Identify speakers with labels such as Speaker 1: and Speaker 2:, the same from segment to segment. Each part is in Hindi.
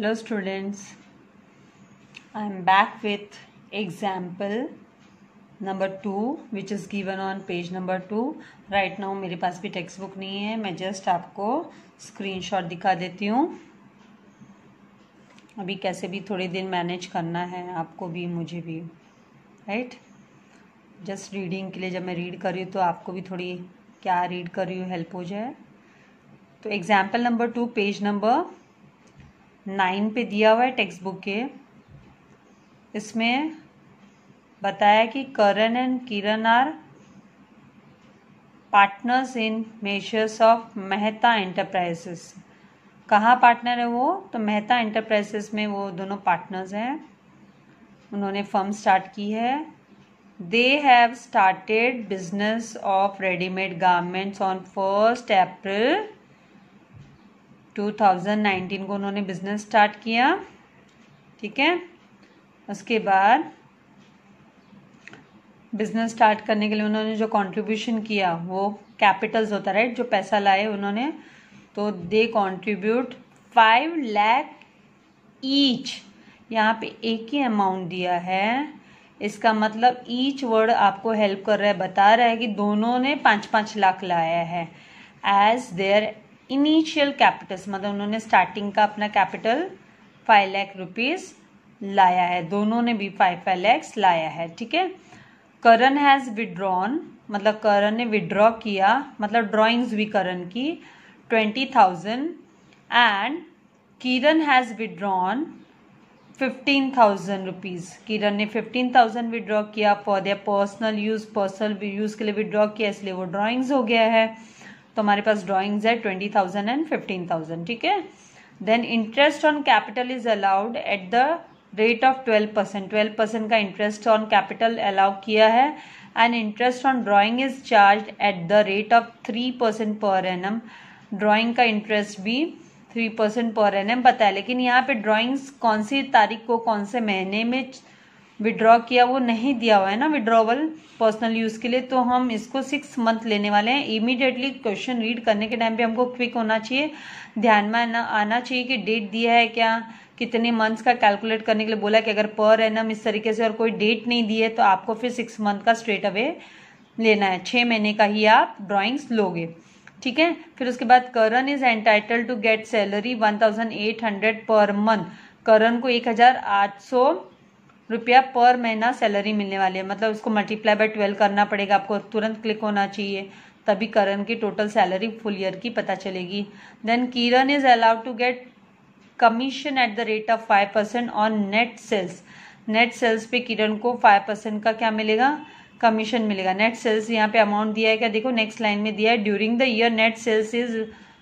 Speaker 1: Hello students, I am back with example number 2 which is given on page number 2. Right now मेरे पास भी टेक्स्ट बुक नहीं है, मैं जस्ट आपको स्क्रीनशॉट दिखा देती हूँ. अभी कैसे भी थोड़ी दिन मैनेज करना है आपको भी मुझे भी, राइट. जस्ट रीडिंग के लिए जब मैं रीड कर रही हूँ तो आपको भी थोड़ी क्या रीड कर रही हूँ हेल्प हो जाए. तो एग्जाम्पल नंबर 2 पेज नंबर 9 पे दिया हुआ है टेक्स्ट बुक के. इसमें बताया कि Karan and Kiran are partners in measures of Mehta enterprises. कहाँ पार्टनर है वो? तो मेहता एंटरप्राइजेस में वो दोनों पार्टनर्स हैं. उन्होंने फर्म स्टार्ट की है. They have started business of readymade garments on 1 April 2019 को उन्होंने बिजनेस स्टार्ट किया. ठीक है. उसके बाद बिजनेस स्टार्ट करने के लिए उन्होंने जो कंट्रीब्यूशन किया वो कैपिटल्स होता है, राइट, जो पैसा लाए उन्होंने. तो दे कंट्रीब्यूट 5 लाख ईच. यहाँ पे एक ही अमाउंट दिया है. इसका मतलब ईच वर्ड आपको हेल्प कर रहा है, बता रहा है कि दोनों ने 5-5 लाख लाया है एज देयर इनिशियल कैपिटल्स. मतलब उन्होंने स्टार्टिंग का अपना कैपिटल 5 लाख रुपीज लाया है. दोनों ने भी 5 लाख लाया है. ठीक है. करण हैज विड्रॉन, मतलब करण ने विड्रॉ किया, मतलब ड्रॉइंग्स भी करण की 20,000 and Kiran has withdrawn 15,000 rupees. Kiran ने 15,000 विड्रॉ किया for their personal use. Personal use के लिए विड्रॉ किया इसलिए वो ड्रॉइंग्स हो गया है. तो हमारे पास ड्रॉइंग्स है 20,000 एंड 15,000. ठीक है. Then interest on capital is allowed at the rate of 12%. 12% का इंटरेस्ट ऑन कैपिटल अलाउ किया है. And interest on drawing is charge at the rate of 3% per annum. Drawing का इंटरेस्ट भी 3% पर एनम बताया. लेकिन यहाँ पे ड्रॉइंग्स कौन सी तारीख को कौन से महीने में विड्रॉ किया वो नहीं दिया हुआ है ना, विड्रॉवल पर्सनल यूज के लिए. तो हम इसको 6 मंथ लेने वाले हैं. इमीडिएटली क्वेश्चन रीड करने के टाइम पे हमको क्विक होना चाहिए, ध्यान में आना चाहिए कि डेट दिया है क्या, कितने मंथ्स का कैलकुलेट करने के लिए बोला कि अगर पर एनम इस तरीके से और कोई डेट नहीं दी है तो आपको फिर 6 मंथ का स्ट्रेट अवे लेना है. 6 महीने का ही आप ड्रॉइंग्स लोगे. ठीक है. फिर उसके बाद Karan is entitled to get salary 1,800 per month. करण को 1,800 रुपया पर महीना सैलरी मिलने वाली है. मतलब उसको मल्टीप्लाई बाय 12 करना पड़ेगा. आपको तुरंत क्लिक होना चाहिए, तभी करण की टोटल सैलरी फुल ईयर की पता चलेगी. Then Kiran is allowed to get commission at the rate of 5% on net sales. Net sales पे किरण को 5% का क्या मिलेगा? कमीशन मिलेगा. नेट सेल्स यहाँ पे अमाउंट दिया है क्या? देखो नेक्स्ट लाइन में दिया है during the year net sales is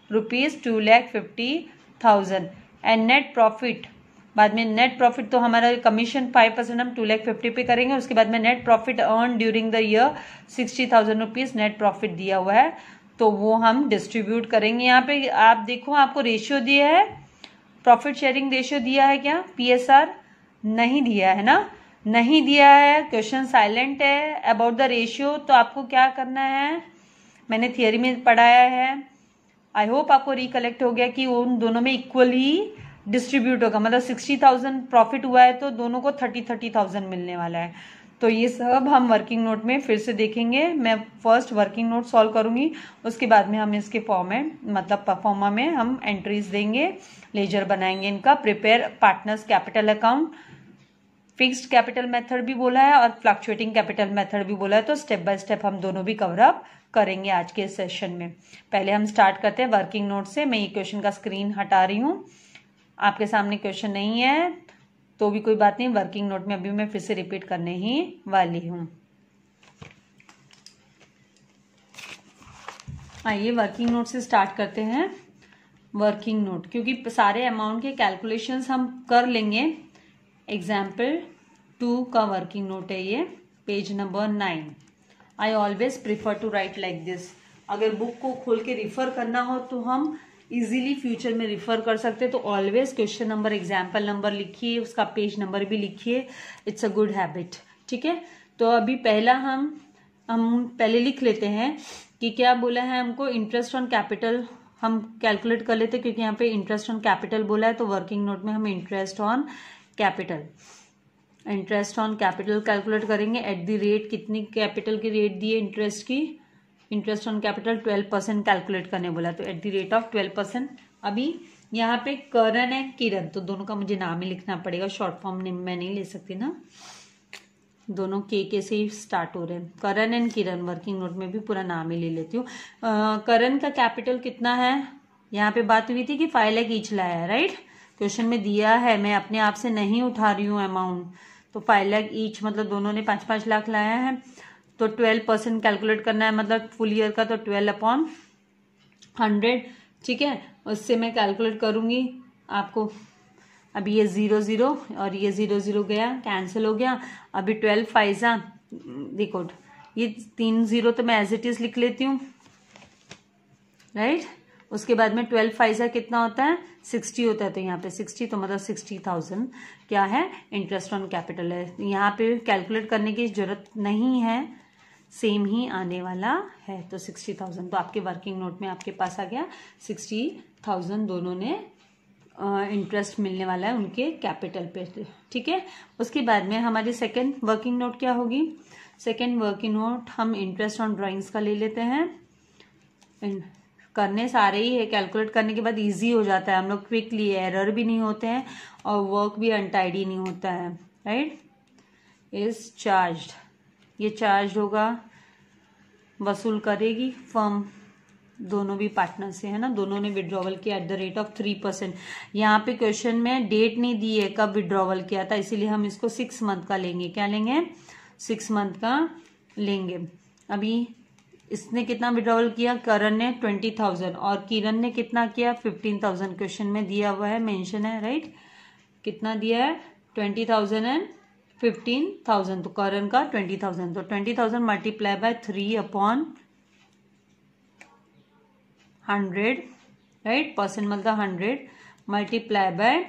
Speaker 1: ₹2,50,000 and net profit. बाद में नेट प्रॉफिट तो हमारा कमीशन 5% हम 2,50,000 पे करेंगे. उसके बाद में net profit earn during the year 60,000 rupees net profit दिया हुआ है, तो वो हम डिस्ट्रीब्यूट करेंगे. यहाँ पे आप देखो आपको रेशियो दिया है, प्रॉफिट शेयरिंग रेशियो दिया है क्या? PSR नहीं दिया है ना, नहीं दिया है. क्वेश्चन साइलेंट है अबाउट द रेशियो. तो आपको क्या करना है, मैंने थियरी में पढ़ाया है, आई होप आपको रिकलेक्ट हो गया कि उन दोनों में इक्वली डिस्ट्रीब्यूट होगा. मतलब 60,000 प्रॉफिट हुआ है तो दोनों को 30,000 मिलने वाला है. तो ये सब हम वर्किंग नोट में फिर से देखेंगे. मैं फर्स्ट वर्किंग नोट सॉल्व करूंगी, उसके बाद में हम इसके फॉर्म में मतलब परफॉर्मा में हम एंट्रीज देंगे, लेजर बनाएंगे इनका. Prepare partners capital account. Fixed capital method भी बोला है और फ्लक्चुएटिंग कैपिटल मेथड भी बोला है. तो स्टेप बाय स्टेप हम दोनों भी कवर अप करेंगे आज के सेशन में. पहले हम स्टार्ट करते हैं वर्किंग नोट से. मैं ये क्वेश्चन का स्क्रीन हटा रही हूँ. आपके सामने क्वेश्चन नहीं है तो भी कोई बात नहीं, वर्किंग नोट में अभी मैं फिर से रिपीट करने ही वाली हूं. आइए वर्किंग नोट से स्टार्ट करते हैं. वर्किंग नोट क्योंकि सारे अमाउंट के कैलकुलेशंस हम कर लेंगे. एग्जाम्पल 2 का वर्किंग नोट है ये, page number 9. I always prefer to write like this. अगर बुक को खोल के रिफर करना हो तो हम इजीली फ्यूचर में रिफर कर सकते हैं. तो always question number, example number लिखिए, उसका पेज नंबर भी लिखिए. It's a good habit. ठीक है. तो अभी पहला हम पहले लिख लेते हैं कि क्या बोला है हमको. इंटरेस्ट ऑन कैपिटल हम कैलकुलेट कर लेते, क्योंकि यहाँ पे इंटरेस्ट ऑन कैपिटल बोला है, तो वर्किंग नोट में हम इंटरेस्ट ऑन कैपिटल कैलकुलेट करेंगे। एट द रेट, कितनी कैपिटल की रेट दी है इंटरेस्ट की, इंटरेस्ट ऑन कैपिटल 12% कैलकुलेट करने बोला, तो एट द रेट ऑफ 12%। अभी यहाँ पे करण है किरण, तो दोनों का मुझे नाम ही लिखना पड़ेगा, शॉर्ट फॉर्म मैं नहीं ले सकती ना, दोनों के से ही स्टार्ट हो रहे हैं। Karan and Kiran, working note में भी पूरा नाम ही ले लेती हूँ। करण का कैपिटल कितना है, यहाँ पे बात हुई थी कि 5 लाख ईच लाया है, राइट, क्वेश्चन में दिया है, मैं अपने आप से नहीं उठा रही हूँ अमाउंट, तो 5 लाख ईच मतलब दोनों ने 5-5 लाख लाया है, तो 12% कैलकुलेट करना है, मतलब फुल ईयर का, तो 12/100, ठीक है। उससे मैं कैलकुलेट करूंगी आपको, अभी ये 0 और ये 0 गया, कैंसिल हो गया। अभी 12 फाइजा, देखो ये 3 0 तो मैं एज इट इज लिख लेती हूँ, राइट। उसके बाद में 12 फाइजा कितना होता है, 60 होता है, तो यहाँ पे 60, तो मतलब 60,000 क्या है, इंटरेस्ट ऑन कैपिटल है। यहाँ पे कैलकुलेट करने की जरूरत नहीं है, सेम ही आने वाला है, तो 60,000 तो आपके वर्किंग नोट में आपके पास आ गया। 60,000 दोनों ने इंटरेस्ट मिलने वाला है उनके कैपिटल पे, ठीक है। उसके बाद में हमारी सेकेंड वर्किंग नोट क्या होगी, सेकेंड वर्किंग नोट हम इंटरेस्ट ऑन ड्राइंग्स का ले लेते हैं। करने सारे ही है, कैलकुलेट करने के बाद इजी हो जाता है, हम लोग क्विकली, एरर भी नहीं होते हैं और वर्क भी अनटाइडी नहीं होता है, राइट। इज चार्ज्ड, ये चार्ज होगा, वसूल करेगी फर्म, दोनों भी पार्टनर से, है ना, दोनों ने विड्रॉवल किया एट द रेट ऑफ 3%। यहाँ पे क्वेश्चन में डेट नहीं दी है कब विड्रॉवल किया था, इसीलिए हम इसको 6 मंथ का लेंगे, क्या लेंगे, 6 मंथ का लेंगे। अभी इसने कितना विड्रॉवल किया, करण ने 20,000 और किरण ने कितना किया, 15,000, क्वेश्चन में दिया हुआ है, मेंशन है, राइट। कितना दिया है, 20,000 एंड 15,000, तो करण का 20,000, तो 20,000 मल्टीप्लाई बाय 3/100, राइट, परसेंट मतलब 100 multiply by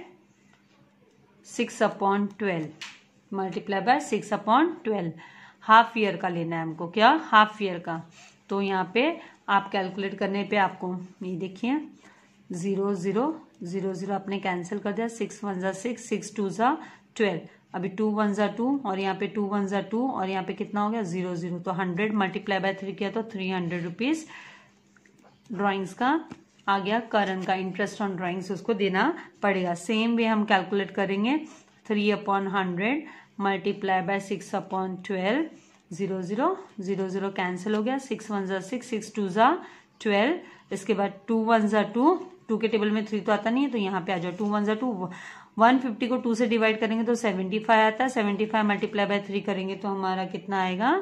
Speaker 1: 6/12, multiply by 6/12, half year का लेना है हमको, क्या, हाफ ईयर का। तो यहाँ पे आप कैलकुलेट करने पे आपको ये देखिए 0 0 0 0 आपने कैंसिल कर दिया, 6 1 जा 6, 6 2 जा 12, अभी 2 1 जा 2 और यहाँ पे 2 1 जा 2 और यहाँ पे कितना हो गया 0 0, तो 100 मल्टीप्लाई बाय 3 किया तो 300 रुपीज ड्राइंग्स का आ गया। करण का इंटरेस्ट ऑन ड्राइंग्स उसको देना पड़ेगा। सेम वे हम कैलकुलेट करेंगे, 3/100 मल्टीप्लाई बाय 6/12, 0 0 0 0 कैंसिल हो गया, 6 1 जा 6, 6 2 जा 12, इसके बाद 2 1 जा 2, 2 के टेबल में 3 तो आता नहीं है, तो यहाँ पे आ जाओ, 2 1 जा 2, 150 को 2 से डिवाइड करेंगे तो 75 आता है, 75 मल्टीप्लाई बाय 3 करेंगे तो हमारा कितना आएगा,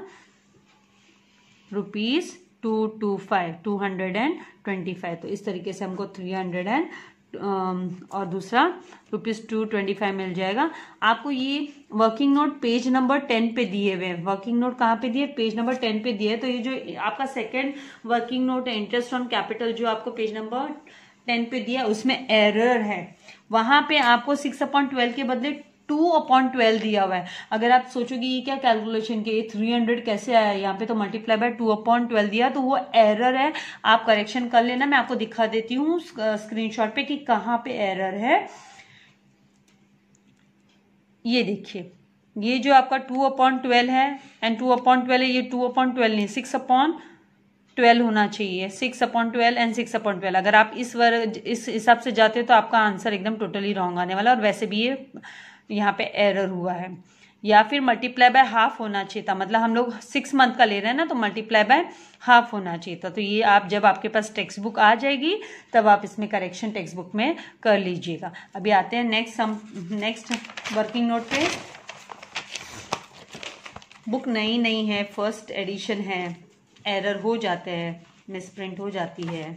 Speaker 1: रुपीज 225, तो इस तरीके से हमको 300 और दूसरा ₹225 मिल जाएगा। आपको ये वर्किंग नोट पेज नंबर 10 पे दिए हुए हैं, वर्किंग नोट कहाँ पे दिए, पेज नंबर 10 पे दिए, तो ये जो आपका सेकंड वर्किंग नोट है इंटरेस्ट ऑन कैपिटल जो आपको पेज नंबर 10 पे दिया उसमें एरर है, वहां पे आपको 6/12 के बदले 2/12 दिया हुआ है। अगर आप सोचोगे ये क्या कैलकुलेशन के 300 कैसे आया, यहाँ पे तो मल्टीप्लाई बाय 2/12 दिया, तो वो एरर है, आप करेक्शन कर लेना। मैं आपको दिखा देती हूँ स्क्रीनशॉट पे कि कहाँ पे एरर है। ये देखिए, ये जो आपका 2/12 है एंड 2/12 है, ये 2/12 नहीं 6/12 होना चाहिए, 6/12 एंड 6/12। अगर आप इस हिसाब से जाते हो तो आपका आंसर एकदम टोटली रॉन्ग आने वाला, और वैसे भी ये यहाँ पे एरर हुआ है। या फिर मल्टीप्लाई बाय हाफ होना चाहिए था, मतलब हम लोग 6 मंथ का ले रहे हैं ना, तो मल्टीप्लाई बाय हाफ होना चाहिए था। तो ये आप जब आपके पास टेक्स्ट बुक आ जाएगी तब आप इसमें करेक्शन टेक्स्ट बुक में कर लीजिएगा। अभी आते हैं नेक्स्ट वर्किंग नोट पे। बुक नई है, फर्स्ट एडिशन है, एरर हो जाते हैं, मिसप्रिंट हो जाती है।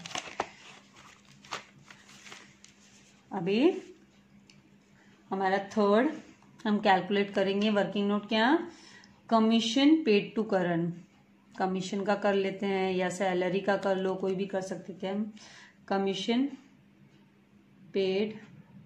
Speaker 1: अभी हमारा थर्ड हम कैलकुलेट करेंगे वर्किंग नोट, क्या, commission paid to Karan, commission का कर लेते हैं या सैलरी का कर लो, कोई भी कर सकते थे हम। Commission paid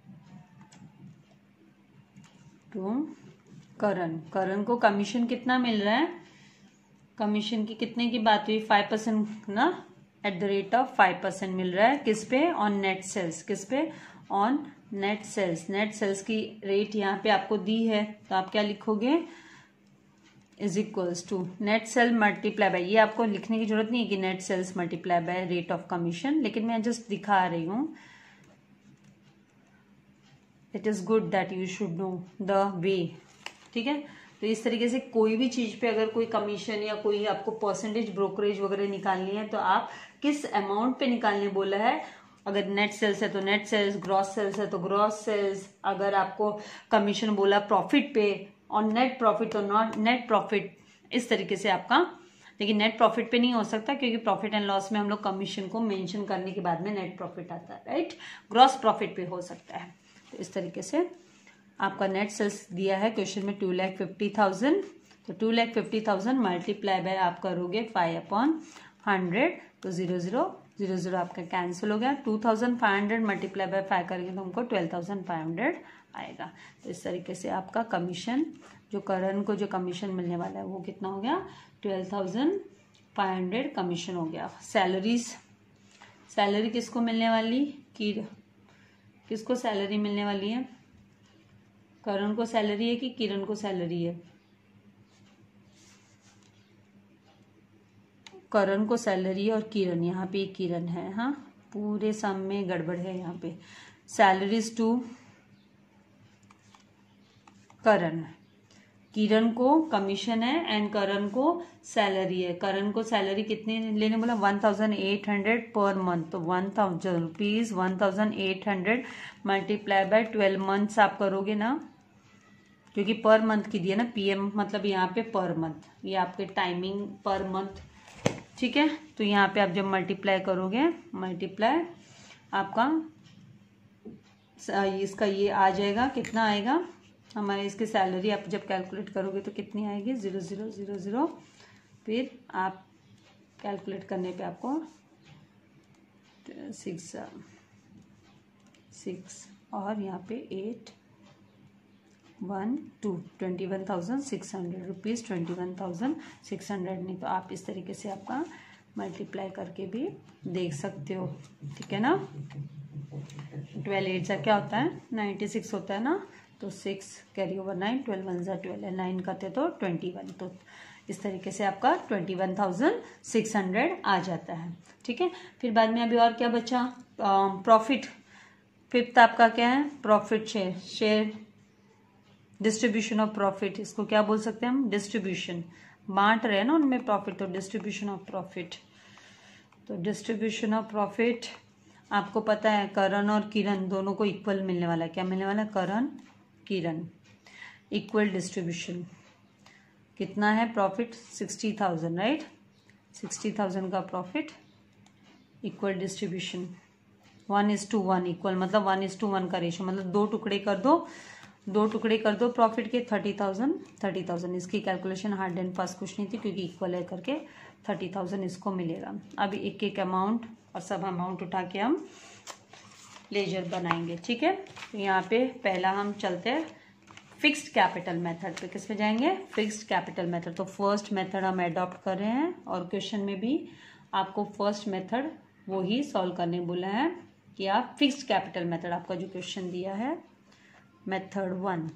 Speaker 1: to Karan, Karan को कमीशन कितना मिल रहा है, कमीशन की कितने की बात हुई, 5% ना, 5% मिल रहा है। किस पे? On net sales. किस पे? On net sales. Net sales की रेट यहाँ पे आपको दी है, तो आप क्या लिखोगे? Is equals to net sale multiply by, ये आपको लिखने की जरूरत नहीं है कि net sales multiply by rate of commission, लेकिन मैं जस्ट दिखा रही हूं। It is good that you should know the way. ठीक है, तो इस तरीके से कोई भी चीज पे अगर कोई कमीशन या कोई आपको परसेंटेज ब्रोकरेज वगैरह निकालनी है, तो आप किस अमाउंट पे निकालने बोला है। अगर नेट सेल्स है तो नेट सेल्स, ग्रॉस सेल्स है तो ग्रॉस सेल्स, अगर आपको कमीशन बोला प्रॉफिट पे, और नेट प्रॉफिट तो नॉट नेट प्रॉफिट, इस तरीके से आपका। लेकिन नेट प्रॉफिट पे नहीं हो सकता, क्योंकि प्रॉफिट एंड लॉस में हम लोग कमीशन को मेंशन करने के बाद में नेट प्रॉफिट आता है, राइट। ग्रॉस प्रॉफिट पे हो सकता है। तो इस तरीके से आपका नेट सेल्स दिया है क्वेश्चन में 2,50,000, तो 2,50,000 मल्टीप्लाई बाय आप करोगे 5/100, तो 0,000 आपका कैंसिल हो गया। 2,500 मल्टीप्लाई बाय 5 करेंगे तो हमको 12,500 आएगा। तो इस तरीके से आपका कमीशन, जो करण को जो कमीशन मिलने वाला है वो कितना हो गया? 12,500 कमीशन हो गया। सैलरी किसको मिलने वाली? किसको सैलरी मिलने वाली है? करण को सैलरी है कि किरण को सैलरी है? करण को सैलरी है और किरण, यहाँ पे किरण है। हाँ, पूरे सम में गड़बड़ है यहाँ पे। सैलरीज टू करण, किरण को कमीशन है एंड करण को सैलरी है। करण को सैलरी कितने लेने बोला? 1,800 पर मंथ, तो 1,000 रुपीज 1,800 मल्टीप्लाई बाय 12 मंथ्स आप करोगे ना, क्योंकि पर मंथ की दिया ना, PM मतलब यहाँ पे पर मंथ, ये आपके टाइमिंग पर मंथ। ठीक है, तो यहाँ पे आप जब मल्टीप्लाई करोगे, मल्टीप्लाई आपका इसका ये आ जाएगा, कितना आएगा हमारे इसकी सैलरी, आप जब कैलकुलेट करोगे तो कितनी आएगी? 0,000, फिर आप कैलकुलेट करने पे आपको 6 और यहाँ पे 8 1 2 21,600 रुपीज़, 21,600 नहीं, तो आप इस तरीके से आपका मल्टीप्लाई करके भी देख सकते हो। ठीक है ना। 12 8 क्या होता है? 96 होता है ना, तो 6 कैरी ओवर 9, 12 1 12 है, 9 करते तो 21, तो इस तरीके से आपका 21,600 आ जाता है। ठीक है, फिर बाद में अभी और क्या बचा? प्रॉफिट। फिफ्थ आपका क्या है? Profit share distribution of profit, इसको क्या बोल सकते हैं हम? डिस्ट्रीब्यूशन, बांट रहे हैं ना उनमें प्रॉफिट, तो डिस्ट्रीब्यूशन ऑफ प्रॉफिट। तो डिस्ट्रीब्यूशन ऑफ प्रॉफिट आपको पता है करण और किरण दोनों को इक्वल मिलने वाला है। क्या मिलने वाला है? Karan Kiran equal distribution. कितना है प्रॉफिट? 60,000, राइट। 60,000 का प्रॉफिट, इक्वल डिस्ट्रीब्यूशन 1:1 इक्वल, मतलब 1:1 का रेशो, मतलब 2 टुकड़े कर दो प्रॉफिट के। 30,000 इसकी कैलकुलेशन हार्ड एंड फास्ट कुछ नहीं थी, क्योंकि इक्वल है करके 30,000 इसको मिलेगा। अभी एक एक अमाउंट और सब अमाउंट उठा के हम लेजर बनाएंगे। ठीक है, तो यहाँ पे पहला हम चलते हैं फिक्स्ड कैपिटल मेथड पे। किस पे जाएंगे? Fixed capital method. तो फर्स्ट मेथड हम अडॉप्ट कर रहे हैं, और क्वेश्चन में भी आपको फर्स्ट मेथड वो ही सॉल्व करने बोला है कि आप फिक्स्ड कैपिटल मेथड, आपका जो क्वेश्चन दिया है मेथड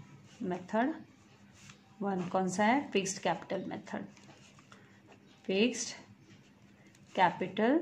Speaker 1: 1 कौन सा है? Fixed capital method. Fixed capital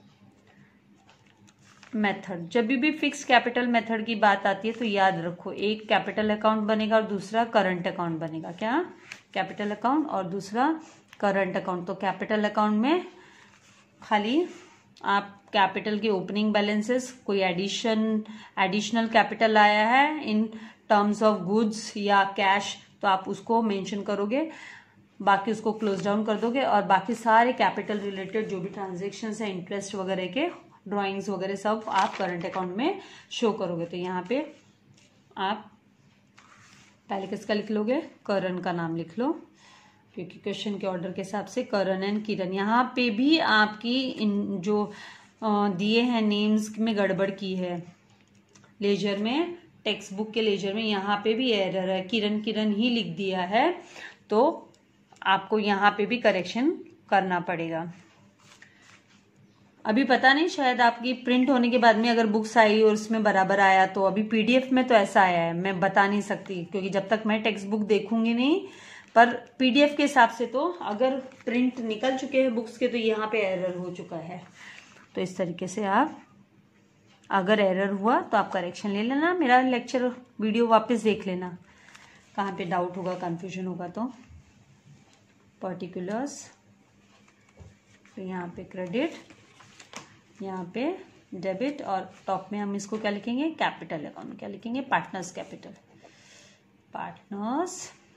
Speaker 1: method, जब भी फिक्स्ड कैपिटल मेथड की बात आती है तो याद रखो, एक कैपिटल अकाउंट बनेगा और दूसरा करंट अकाउंट बनेगा। क्या? कैपिटल अकाउंट और दूसरा करंट अकाउंट। तो कैपिटल अकाउंट में खाली आप कैपिटल के ओपनिंग बैलेंसेस, कोई एडिशनल कैपिटल आया है इन टर्म्स ऑफ गुड्स या कैश, तो आप उसको मेंशन करोगे, बाकी उसको क्लोज डाउन कर दोगे, और बाकी सारे कैपिटल रिलेटेड जो भी ट्रांजेक्शन्स है, इंटरेस्ट वगैरह के ड्राइंग्स वगैरह सब आप करंट अकाउंट में शो करोगे। तो यहाँ पे आप पहले किसका लिख लोगे? करण का नाम लिख लो, क्योंकि क्वेश्चन के ऑर्डर के हिसाब से करण एंड किरण। यहाँ पे भी आपकी जो दिए हैं नेम्स में गड़बड़ की है, लेजर में, टेक्स्ट बुक के लेजर में यहाँ पे भी एरर है, किरण ही लिख दिया है, तो आपको यहाँ पे भी करेक्शन करना पड़ेगा। अभी पता नहीं, शायद आपकी प्रिंट होने के बाद में अगर बुक्स आई और उसमें बराबर आया तो, अभी पीडीएफ में तो ऐसा आया है, मैं बता नहीं सकती क्योंकि जब तक मैं टेक्स्ट बुक देखूंगी नहीं, पर पीडीएफ के हिसाब से तो अगर प्रिंट निकल चुके हैं बुक्स के तो यहाँ पे एरर हो चुका है। तो इस तरीके से आप अगर एरर हुआ तो आप करेक्शन ले लेना, मेरा लेक्चर वीडियो वापस देख लेना, कहाँ पे डाउट होगा कंफ्यूजन होगा तो। पर्टिकुलर्स, तो यहाँ पे क्रेडिट, यहाँ पे डेबिट, और टॉप में हम इसको क्या लिखेंगे, कैपिटल अकाउंट क्या लिखेंगे, partners capital, partners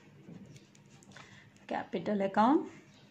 Speaker 1: capital account.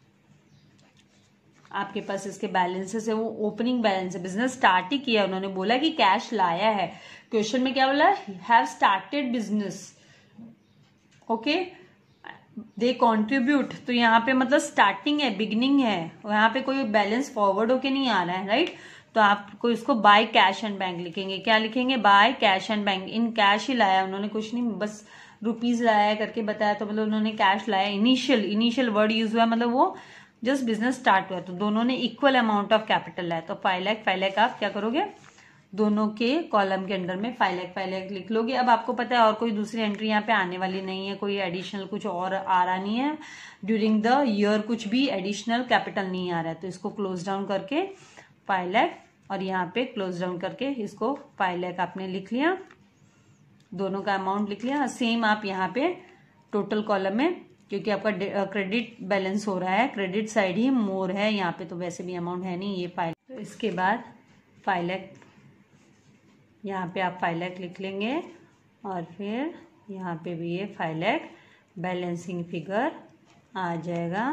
Speaker 1: आपके पास इसके बैलेंसेस है, वो ओपनिंग बैलेंस है, बिजनेस स्टार्ट ही किया, उन्होंने बोला कि कैश लाया है, क्वेश्चन में क्या बोला, have started business, okay, they contribute, तो यहाँ पे मतलब स्टार्टिंग है, बिगिनिंग है, यहाँ पे कोई बैलेंस फॉरवर्ड होके नहीं आ रहा है, राइट। तो आपको इसको बाय कैश एंड बैंक लिखेंगे, क्या लिखेंगे, by cash and bank, in cash ही लाया उन्होंने, कुछ नहीं बस रुपीज लाया करके बताया, तो मतलब उन्होंने कैश लाया, इनिशियल वर्ड यूज हुआ, मतलब वो जस्ट बिजनेस स्टार्ट हुआ, तो दोनों ने इक्वल अमाउंट ऑफ कैपिटल लाया, तो 5 लाख आप क्या करोगे, दोनों के कॉलम के अंडर में 5 लाख लिख लोगे। अब आपको पता है और कोई दूसरी एंट्री यहाँ पे आने वाली नहीं है, कोई एडिशनल कुछ और आ रहा नहीं है, ड्यूरिंग द ईयर कुछ भी एडिशनल कैपिटल नहीं आ रहा है, तो इसको क्लोज डाउन करके 5 लाख, और यहाँ पे क्लोज डाउन करके इसको 5 लाख आपने लिख लिया, दोनों का अमाउंट लिख लिया। सेम आप यहाँ पे टोटल कॉलम में, क्योंकि आपका क्रेडिट बैलेंस हो रहा है, क्रेडिट साइड ही मोर है, यहाँ पे तो वैसे भी अमाउंट है नहीं, ये 5 लाख, तो इसके बाद 5 लाख, यहाँ पे आप 5 लाख लिख लेंगे, और फिर यहाँ पे भी ये 5 लाख बैलेंसिंग फिगर आ जाएगा,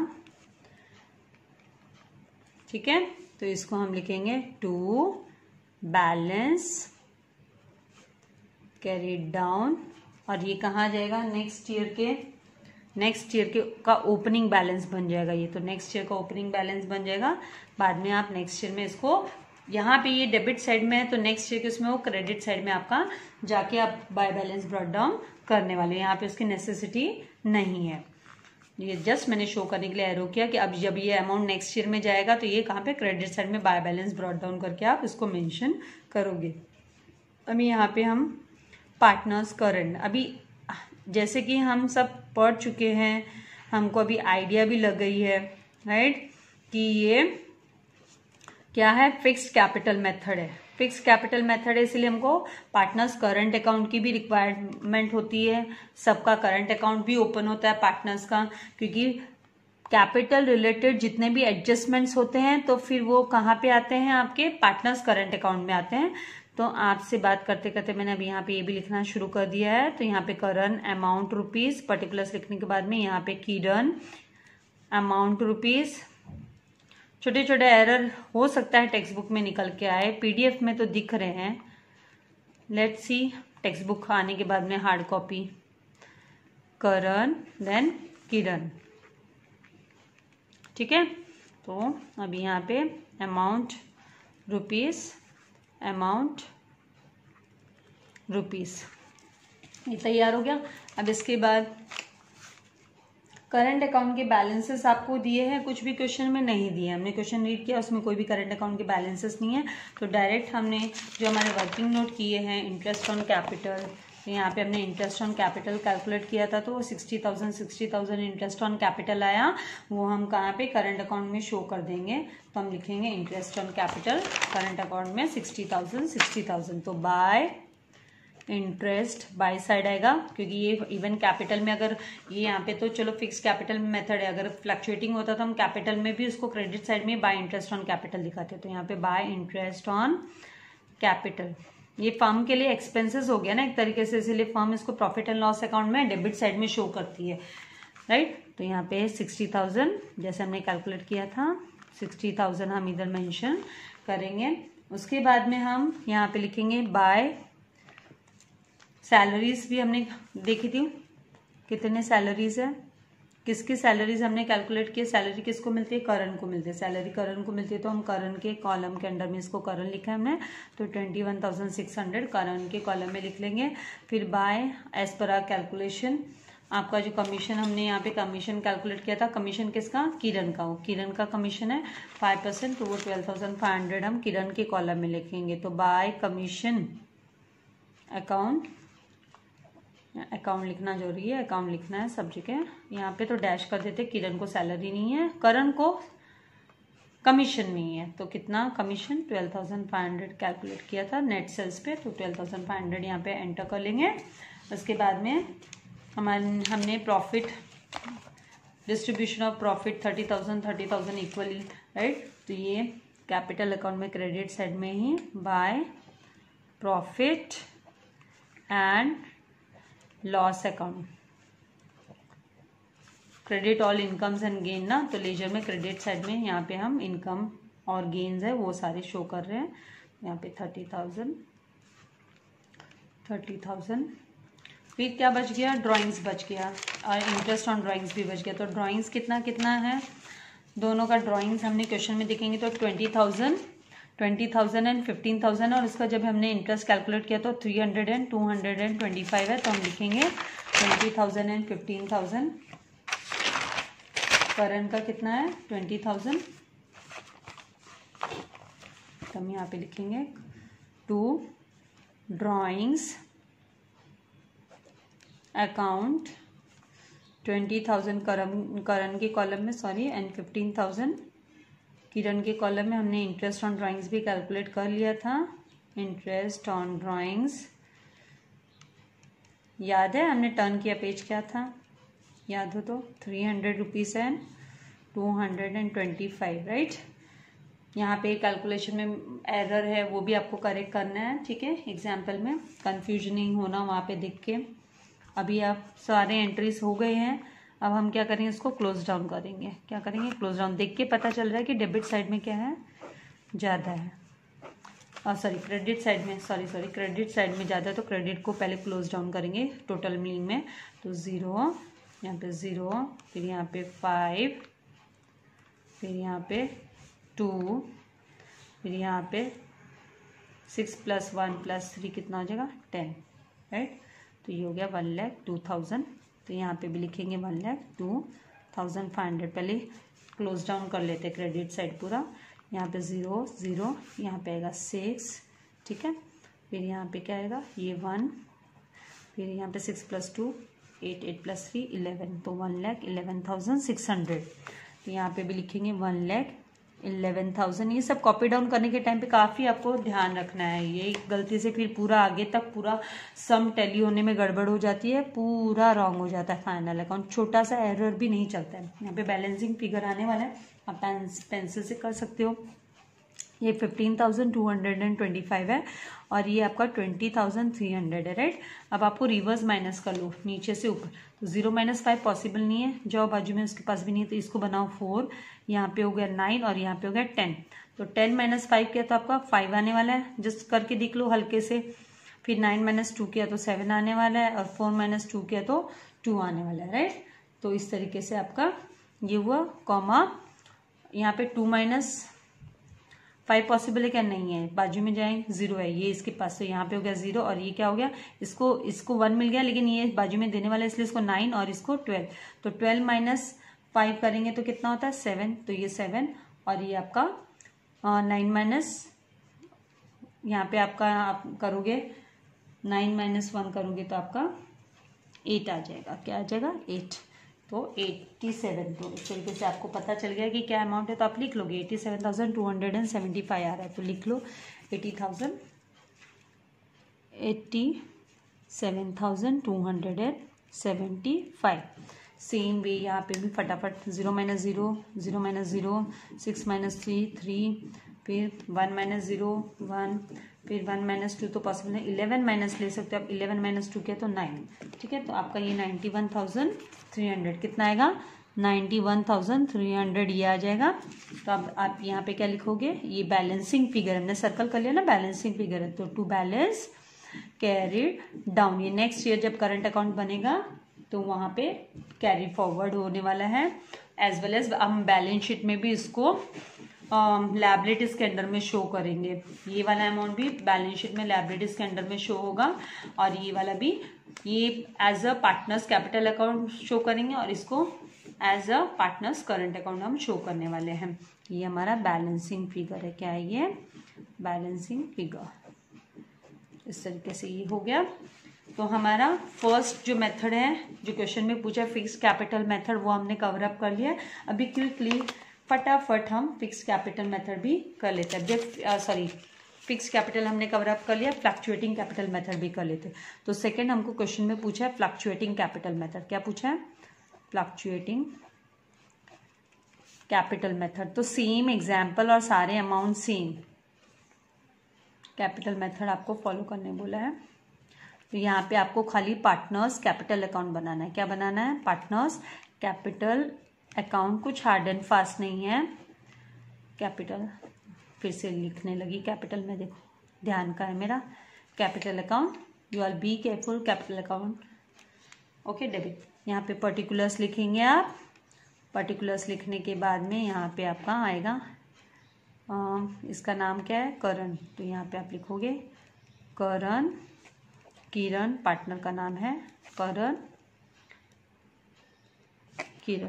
Speaker 1: ठीक है। तो इसको हम लिखेंगे टू बैलेंस कैरीड डाउन, और ये कहाँ जाएगा, नेक्स्ट ईयर के का ओपनिंग बैलेंस बन जाएगा ये, तो नेक्स्ट ईयर का ओपनिंग बैलेंस बन जाएगा। बाद में आप नेक्स्ट ईयर में इसको, यहाँ पे ये डेबिट साइड में है तो नेक्स्ट ईयर के उसमें वो क्रेडिट साइड में आपका जाके आप बाय बैलेंस ब्रॉट डाउन करने वाले, यहाँ पे उसकी नेसेसिटी नहीं है, ये जस्ट मैंने शो करने के लिए एरो किया कि अब जब ये अमाउंट नेक्स्ट ईयर में जाएगा तो ये कहाँ पे क्रेडिट साइड में बाय बैलेंस ब्रॉट डाउन करके आप इसको मेंशन करोगे। अभी यहाँ पे हम पार्टनर्स करंट, अभी जैसे कि हम सब पढ़ चुके हैं, हमको अभी आइडिया भी लग गई है, राइट, कि ये क्या है, फिक्स्ड कैपिटल मेथड है, फिक्स्ड कैपिटल मेथड है, इसलिए हमको पार्टनर्स करंट अकाउंट की भी रिक्वायरमेंट होती है, सबका करंट अकाउंट भी ओपन होता है पार्टनर्स का, क्योंकि कैपिटल रिलेटेड जितने भी एडजस्टमेंट्स होते हैं तो फिर वो कहाँ पे आते हैं, आपके पार्टनर्स करंट अकाउंट में आते हैं। तो आपसे बात करते करते मैंने अभी यहाँ पे ये भी लिखना शुरू कर दिया है, तो यहाँ पे करंट अमाउंट रुपीज, पर्टिकुलर्स लिखने के बाद में यहाँ पे कीडन अमाउंट रुपीज, छोटे छोटे एरर हो सकता है टेक्स्ट बुक में निकल के आए, पीडीएफ में तो दिख रहे हैं, लेट्स सी टेक्स्ट बुक आने के बाद में hard copy, Karan then Kiran, ठीक है। तो अभी यहाँ पे अमाउंट रुपीस, अमाउंट रुपीस, ये तैयार हो गया। अब इसके बाद करंट अकाउंट के बैलेंसेस आपको दिए हैं, कुछ भी क्वेश्चन में नहीं दिए, हमने क्वेश्चन रीड किया उसमें कोई भी करंट अकाउंट के बैलेंसेस नहीं है, तो डायरेक्ट हमने जो हमारे वर्किंग नोट किए हैं इंटरेस्ट ऑन कैपिटल, तो यहाँ पे हमने इंटरेस्ट ऑन कैपिटल कैलकुलेट किया था, तो 60,000 इंटरेस्ट ऑन कैपिटल आया, वो हम कहाँ पे करंट अकाउंट में शो कर देंगे, तो हम लिखेंगे interest on capital current account में 60,000, तो बाय इंटरेस्ट बाय साइड आएगा, क्योंकि ये इवन कैपिटल में अगर ये यहाँ पे तो चलो फिक्स कैपिटल मेथड है, अगर फ्लक्चुएटिंग होता तो हम कैपिटल में भी उसको क्रेडिट साइड में बाय इंटरेस्ट ऑन कैपिटल दिखाते, तो यहाँ पे बाय इंटरेस्ट ऑन कैपिटल, ये फर्म के लिए एक्सपेंसेस हो गया ना एक तरीके से, इसलिए फर्म इसको प्रॉफिट एंड लॉस अकाउंट में डेबिट साइड में शो करती है, राइट। तो यहाँ पे 60,000 जैसे हमने कैलकुलेट किया था, 60,000 हम इधर मेंशन करेंगे। उसके बाद में हम यहाँ पे लिखेंगे बाय सैलरीज, भी हमने देखी थी कितने सैलरीज है, किसकी सैलरीज हमने कैलकुलेट किया, सैलरी किसको मिलती है, करण को मिलती है, सैलरी करण को मिलती है, तो हम करण के कॉलम के अंडर में इसको करण लिखा है हमने, तो 21,600 करण के कॉलम में लिख लेंगे। फिर by as per our calculation आपका जो कमीशन हमने यहाँ पे कमीशन कैलकुलेट किया था, कमीशन किसका, किरण का, वो किरण का कमीशन है 5%, तो वो 12,500 हम किरण के कॉलम में लिखेंगे। तो बाय कमीशन अकाउंट, अकाउंट लिखना जरूरी है, अकाउंट लिखना है सब जगह। यहाँ पे तो डैश कर देते, किरण को सैलरी नहीं है, करण को कमीशन नहीं है, तो कितना कमीशन 12,500 कैलकुलेट किया था नेट सेल्स पे, तो 12,500 यहाँ पे एंटर कर लेंगे। उसके बाद में हमने profit, distribution of profit 30,000 equally, right. तो ये कैपिटल अकाउंट में क्रेडिट साइड में ही by profit and loss account, credit all incomes and gain ना, तो लेजर में क्रेडिट साइड में यहाँ पे हम इनकम और गेन्स है वो सारे शो कर रहे हैं। यहाँ पे 30,000, फिर क्या बच गया, ड्राइंग्स बच गया और इंटरेस्ट ऑन ड्राइंग्स भी बच गया। तो ड्राइंग्स कितना कितना है, दोनों का ड्राइंग्स हमने क्वेश्चन में देखेंगे तो 20,000 एंड 15,000, और इसका जब हमने इंटरेस्ट कैलकुलेट किया तो 300 एंड 225 है, तो हम लिखेंगे 20,000 एंड 15,000। करंट का कितना है 20,000, तो हम यहाँ पे लिखेंगे टू ड्राइंग्स अकाउंट 20,000 करण के कॉलम में, सॉरी, एंड 15,000 किरण के कॉलम में। हमने इंटरेस्ट ऑन ड्राइंग्स भी कैलकुलेट कर लिया था, इंटरेस्ट ऑन ड्राइंग्स याद है, हमने टर्न किया पेज क्या था याद हो तो 300 रुपीज़ एंड 225, राइट। यहाँ पे कैलकुलेशन में एरर है वो भी आपको करेक्ट करना है, ठीक है, एग्जाम्पल में कंफ्यूजन नहीं होना वहाँ पे देख के। अभी आप सारे एंट्रीज हो गए हैं, अब हम क्या करेंगे, इसको क्लोज डाउन करेंगे। क्या करेंगे, क्लोज डाउन। देख के पता चल रहा है कि डेबिट साइड में क्या है, ज़्यादा है, और सॉरी क्रेडिट साइड में, सॉरी क्रेडिट साइड में ज़्यादा है, तो क्रेडिट को पहले क्लोज डाउन करेंगे टोटल मीनिंग में। तो 0, यहाँ पे 0, फिर यहाँ पे 5, फिर यहाँ पे 2, फिर यहाँ पे 6 + 1 + 3 कितना हो जाएगा 10, राइट। तो ये हो गया 1,02,000। तो यहाँ पे भी लिखेंगे 1,02,500। पहले क्लोज डाउन कर लेते हैं क्रेडिट साइड पूरा। यहाँ पे 0 0, यहाँ पे आएगा 6, ठीक है, फिर यहाँ पे क्या आएगा ये 1, फिर यहाँ पे 6 + 2 8, 8 + 3 11, तो 1,11,600। तो यहाँ पे भी लिखेंगे 1,11,000। ये सब कॉपी डाउन करने के टाइम पे काफ़ी आपको ध्यान रखना है, ये गलती से फिर पूरा आगे तक पूरा सम टैली होने में गड़बड़ हो जाती है, पूरा रॉन्ग हो जाता है फाइनल अकाउंट, छोटा सा एरर भी नहीं चलता है। यहाँ पे बैलेंसिंग फिगर आने वाला है, आप पेंसिल से कर सकते हो। ये 15,225 है और ये आपका 20,300 है, राइट। अब आपको रिवर्स माइनस कर लो नीचे से ऊपर, तो 0 - 5 पॉसिबल नहीं है, जाओ बाजू में उसके पास भी नहीं है, तो इसको बनाओ 4, यहाँ पे हो गया 9 और यहाँ पे हो गया 10। तो 10 - 5 किया तो आपका 5 आने वाला है, जस्ट करके देख लो हल्के से। फिर 9 - 2 किया तो 7 आने वाला है, और 4 - 2 किया तो 2 आने वाला है, राइट। तो इस तरीके से आपका ये हुआ, कॉमा यहाँ पे 2 - 5 पॉसिबल है क्या, नहीं है, बाजू में जाएंगे 0 है, ये इसके पास, तो यहाँ पे हो गया 0, और ये क्या हो गया, इसको 1 मिल गया, लेकिन ये बाजू में देने वाला है इसलिए इसको 9 और इसको 12। तो 12 - 5 करेंगे तो कितना होता है 7, तो ये 7, और ये आपका 9 यहाँ पे आपका आप करोगे 9 - 1 करोगे तो आपका 8 आ जाएगा। क्या आ जाएगा 8, तो 87। तो इस तरीके से आपको पता चल गया कि क्या अमाउंट है, तो आप लिख लोगे 87,275 आ रहा है, तो लिख लो 87,275। सेम वे यहाँ पे भी फटाफट 0 - 0, 0 - 0, 6 - 3 3, फिर 1 - 0 1, फिर 1 - 2 तो पॉसिबल है, 11 माइनस ले सकते हो आप, 11 - 2 किया तो 9, ठीक है। तो आपका ये 91,300 कितना आएगा, 91,300 ये आ जाएगा। तो अब आप यहाँ पे क्या लिखोगे, ये बैलेंसिंग फिगर हमने सर्कल कर लिया ना, बैलेंसिंग फिगर है, तो टू बैलेंस कैरी डाउन, ये नेक्स्ट ईयर जब करंट अकाउंट बनेगा तो वहाँ पे कैरी फॉरवर्ड होने वाला है, एज वेल एज हम बैलेंस शीट में भी इसको लायबिलिटीज के अंडर में शो करेंगे। ये वाला अमाउंट भी बैलेंस शीट में लायबिलिटीज के अंडर में शो होगा और ये वाला भी ये as a partners capital account show करेंगे और इसको as a partners current account हम शो करने वाले हैं। ये हमारा बैलेंसिंग फिगर है। क्या है ये? Balancing figure. इस तरीके से ये हो गया। तो हमारा फर्स्ट जो मेथड है जो क्वेश्चन में पूछा फिक्स्ड कैपिटल मेथड वो हमने कवर अप कर लिया। अभी क्विकली फटाफट हम फिक्स्ड कैपिटल मेथड भी कर लेते हैं। फिक्स्ड कैपिटल हमने कवर अप कर लिया, फ्लक्चुएटिंग कैपिटल मेथड भी कर लेते। तो सेकंड हमको क्वेश्चन में पूछा है फ्लक्चुएटिंग कैपिटल मेथड। क्या पूछा है? Fluctuating capital method. तो सेम एग्जाम्पल और सारे अमाउंट सेम कैपिटल मेथड आपको फॉलो करने बोला है। तो यहाँ पे आपको खाली पार्टनर्स कैपिटल अकाउंट बनाना है। क्या बनाना है? Partners capital account. कुछ हार्ड एंड फास्ट नहीं है। कैपिटल फिर से लिखने लगी कैपिटल में, देखो ध्यान का है मेरा। Capital account, you are be careful. Capital account okay debit. यहाँ पे पर्टिकुलर्स लिखेंगे आप। पर्टिकुलर्स लिखने के बाद में यहाँ पे आपका आएगा इसका नाम क्या है? करण। तो यहाँ पे आप लिखोगे करण। किरण पार्टनर का नाम है करण किरण।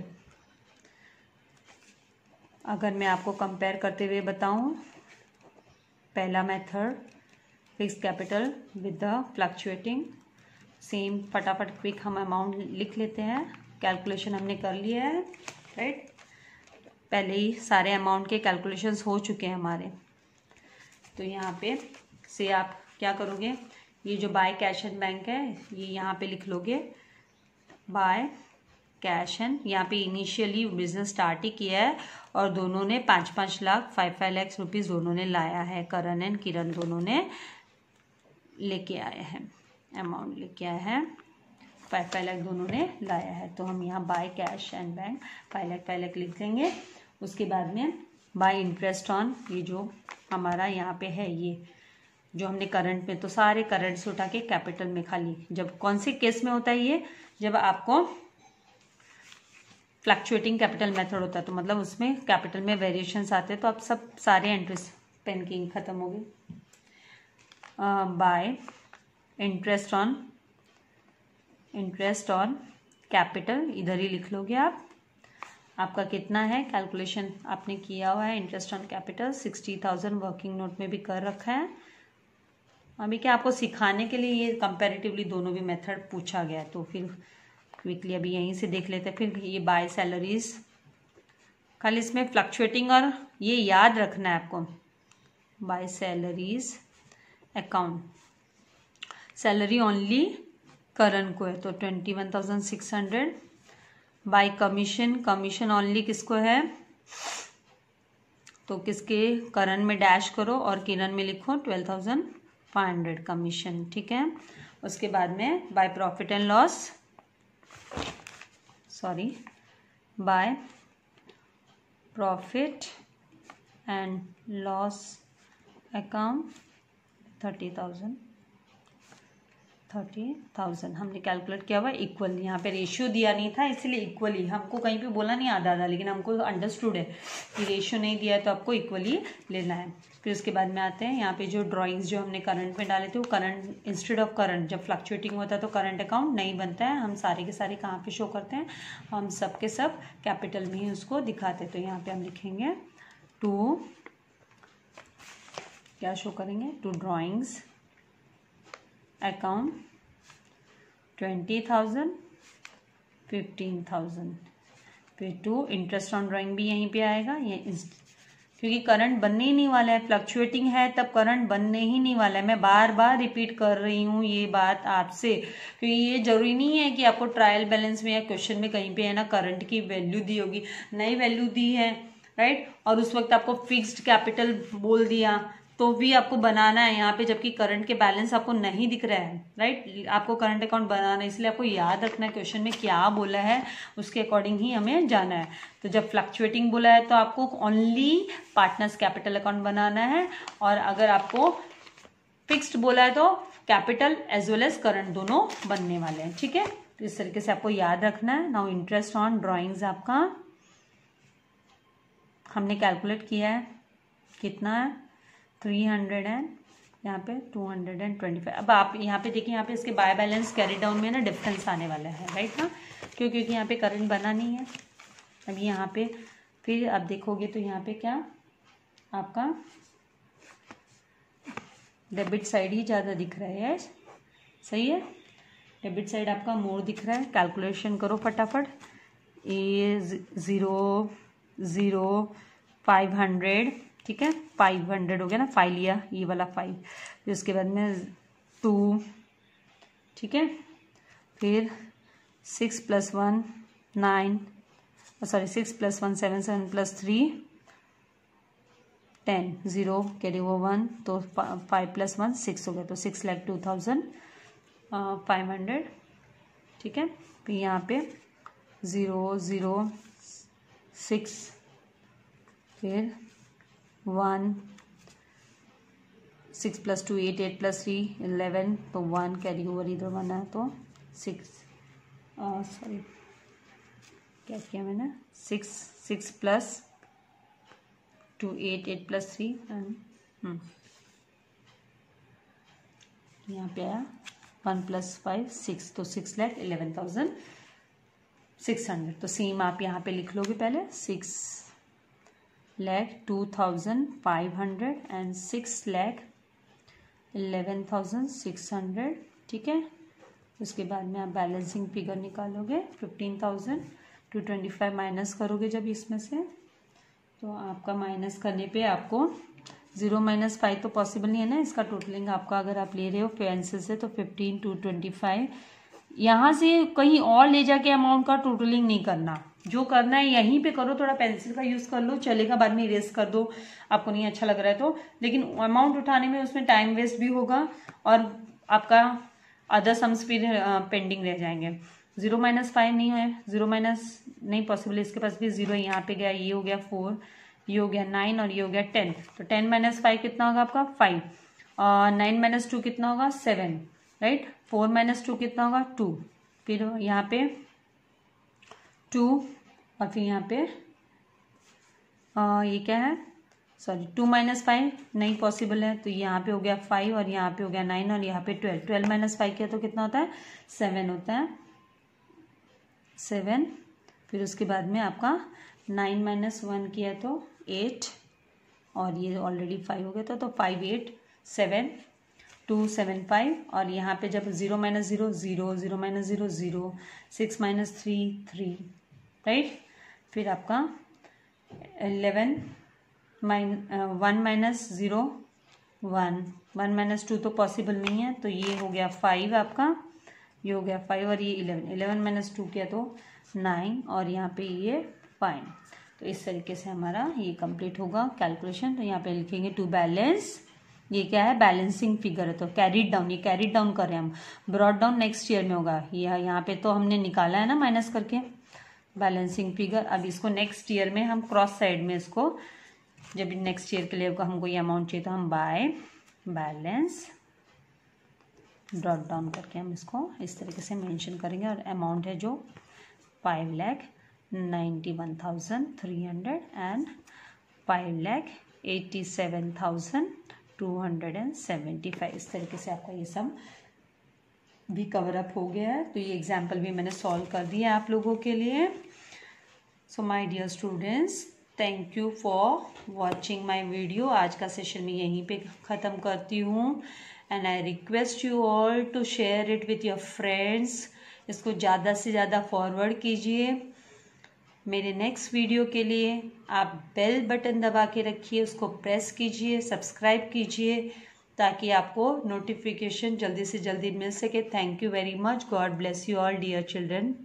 Speaker 1: अगर मैं आपको कंपेयर करते हुए बताऊं, पहला method fixed capital with the fluctuating, same फटाफट क्विक हम अमाउंट लिख लेते हैं। कैलकुलेशन हमने कर लिया है, राइट। पहले ही सारे अमाउंट के कैलकुलेशंस हो चुके हैं हमारे। तो यहाँ पे से आप क्या करोगे, ये जो बाय कैश एंड बैंक है ये यहाँ पे लिख लोगे बाय कैश एंड। यहाँ पे इनिशियली बिजनेस स्टार्ट ही किया है और दोनों ने 5-5 लाख 5-5 लाख रुपीज़ दोनों ने लाया है। करण एंड किरण दोनों ने लेके आए हैं, अमाउंट लेके आया है 5-5 लाख दोनों ने लाया है। तो हम यहाँ by cash and bank 5 lakh लिख देंगे। उसके बाद में बाय इंटरेस्ट ऑन, ये जो हमारा यहाँ पे है ये जो हमने करंट में, तो सारे करंट से उठा के कैपिटल में खाली, जब कौन से केस में होता है ये, जब आपको फ्लक्चुएटिंग कैपिटल मेथड होता है तो मतलब उसमें कैपिटल में वेरिएशंस आते हैं। तो आप सब सारे एंट्रीज पेन की खत्म हो गई। बाय इंटरेस्ट ऑन कैपिटल इधर ही लिख लोगे आप। आपका कितना है कैलकुलेशन आपने किया हुआ है interest on capital 60,000 working note में भी कर रखा है। अभी क्या आपको सिखाने के लिए ये कंपैरेटिवली दोनों भी मेथड पूछा गया है, तो फिर क्विकली अभी यहीं से देख लेते हैं। फिर ये बाय सैलरीज, खाली इसमें फ्लक्चुएटिंग और ये याद रखना है आपको, by salaries account. Salary only Karan को है तो 21,600। बाय कमीशन, कमीशन ओनली किसको है तो किसके, करण में डैश करो और किरण में लिखो 12,500 कमीशन, ठीक है। उसके बाद में by profit and loss, by profit and loss account 30,000 हमने कैलकुलेट किया हुआ इक्वल। यहाँ पे रेशियो दिया नहीं था इसलिए इक्वली, हमको कहीं पे बोला नहीं आधा आधा, लेकिन हमको अंडरस्टूड है कि रेशियो नहीं दिया है तो आपको इक्वली लेना है। फिर उसके बाद में आते हैं यहाँ पे जो ड्राइंग्स जो हमने करंट में डाले थे वो करंट इंस्टेड ऑफ करंट, जब फ्लक्चुएटिंग होता है तो करंट अकाउंट नहीं बनता है। हम सारे के सारे कहाँ पे शो करते हैं, हम सब के सब कैपिटल में ही उसको दिखाते हैं। तो यहाँ पे हम लिखेंगे टू, क्या शो करेंगे, टू ड्राइंग्स अकाउंट 20,000 15,000। फिर टू इंटरेस्ट ऑन ड्राइंग भी यहीं पे आएगा, ये क्योंकि करंट बनने ही नहीं वाला है, फ्लक्चुएटिंग है तब करंट बनने ही नहीं वाला है। मैं बार बार रिपीट कर रही हूँ ये बात आपसे, क्योंकि ये जरूरी नहीं है कि आपको ट्रायल बैलेंस में या क्वेश्चन में कहीं पे है ना करंट की वैल्यू दी होगी, नई वैल्यू दी है, राइट। और उस वक्त आपको फिक्स्ड कैपिटल बोल दिया तो भी आपको बनाना है यहाँ पे, जबकि करंट के बैलेंस आपको नहीं दिख रहा है, राइट। आपको करंट अकाउंट बनाना है, इसलिए आपको याद रखना है क्वेश्चन में क्या बोला है, उसके अकॉर्डिंग ही हमें जाना है। तो जब फ्लक्चुएटिंग बोला है तो आपको ओनली पार्टनर्स कैपिटल अकाउंट बनाना है, और अगर आपको फिक्स्ड बोला है तो capital as well as current दोनों बनने वाले हैं, ठीक है। तो इस तरीके से आपको याद रखना है। नाउ इंटरेस्ट ऑन ड्रॉइंग्स आपका हमने कैलकुलेट किया है कितना है 300 एंड यहाँ पे 225। अब आप यहाँ पे देखिए, यहाँ पे इसके बाय बैलेंस कैरी डाउन में ना डिफरेंस आने वाला है, राइट ना, क्योंकि यहाँ पे करंट बना नहीं है। अब यहाँ पे फिर आप देखोगे तो यहाँ पे क्या आपका डेबिट साइड ही ज़्यादा दिख रहा है, सही है, डेबिट साइड आपका मोर दिख रहा है। कैलकुलेशन करो फटाफट, ए 0 0 500, ठीक है, 500 हो गया ना, 5 लिया, ये वाला 5, फिर उसके बाद में 2, ठीक है, फिर 6 + 1 9, सॉरी 6 + 1 7 7 + 3 10, 0 कैरी वो 1, तो 5 + 1 6 हो गया, तो 6,02,500, ठीक है। फिर यहाँ पे 0 0 6, फिर 1 6 + 2 8 8 + 3 11, तो 1 कैरी ओवर इधर बना है, तो 6 सॉरी क्या किया मैंने, 6 6 + 2 8 8 + 3 एंड यहाँ पे आया 1 + 5 6, तो 6,11,600। तो सेम आप यहाँ पे लिख लोगे पहले 6,02,500 एंड 6,11,600, ठीक है। उसके बाद में आप बैलेंसिंग फिगर निकालोगे 15,225 माइनस करोगे जब इसमें से, तो आपका माइनस करने पे आपको 0 - 5 तो पॉसिबल नहीं है ना, इसका टोटलिंग आपका अगर आप ले रहे हो पेंसिल से तो 15,225, यहाँ से कहीं और ले जाके अमाउंट का टोटलिंग नहीं करना, जो करना है यहीं पे करो। थोड़ा पेंसिल का यूज कर लो, चलेगा, बाद में इरेज कर दो, आपको नहीं अच्छा लग रहा है तो, लेकिन अमाउंट उठाने में उसमें टाइम वेस्ट भी होगा और आपका अदर सम्स फिर पेंडिंग रह जाएंगे। 0 - 5 नहीं है, 0 - नहीं पॉसिबल, इसके पास भी 0 यहाँ पे गया, ये हो गया 4, ये हो गया 9 और ये हो गया 10, तो 10 - 5 कितना होगा आपका 5, 9 - 2 कितना होगा 7, राइट, 4 - 2 कितना होगा 2, फिर यहाँ पे 2 और फिर यहाँ पे ये क्या है, सॉरी 2 - 5 नहीं पॉसिबल है, तो यहाँ पे हो गया 5 और यहाँ पे हो गया 9 और यहाँ पे 12, 12 - 5 किया तो कितना होता है 7 होता है, 7। फिर उसके बाद में आपका 9 - 1 किया तो 8 और ये ऑलरेडी 5 हो गया था, तो 5 8 7 2 7 5, और यहाँ पे जब 0 - 0 0 0 - 0 0 6 - 3 3, राइट। फिर आपका 11 1 - 0 1 1 - 2 तो पॉसिबल नहीं है, तो ये हो गया 5 आपका, ये हो गया 5 और ये 11 11 - 2 किया तो 9 और यहाँ पे ये 5। तो इस तरीके से हमारा ये कंप्लीट होगा कैलकुलेशन। तो यहाँ पे लिखेंगे टू बैलेंस, ये क्या है बैलेंसिंग फिगर है, तो कैरीड डाउन, ये कैरीड डाउन कर रहे हैं हम, ब्रॉड डाउन नेक्स्ट ईयर में होगा। ये यहाँ पे तो हमने निकाला है ना माइनस करके बैलेंसिंग फिगर। अब इसको नेक्स्ट ईयर में हम क्रॉस साइड में इसको, जब नेक्स्ट ईयर के लिए हमको ये अमाउंट चाहिए तो हम बाय बैलेंस ड्रॉट डाउन करके हम इसको इस तरीके से मेंशन करेंगे। और अमाउंट है जो 5,91,300 एंड 5,87,275। इस तरीके से आपका ये सब भी कवर अप हो गया है। तो ये एग्जाम्पल भी मैंने सॉल्व कर दिया है आप लोगों के लिए। So my dear students, thank you for watching my video. आज का सेशन मैं यहीं पे ख़त्म करती हूँ and I request you all to share it with your friends. इसको ज़्यादा से ज़्यादा फॉरवर्ड कीजिए। मेरे नेक्स्ट वीडियो के लिए आप बेल बटन दबा के रखिए, उसको प्रेस कीजिए, सब्सक्राइब कीजिए ताकि आपको नोटिफिकेशन जल्दी से जल्दी मिल सके। Thank you very much. God bless you all dear children.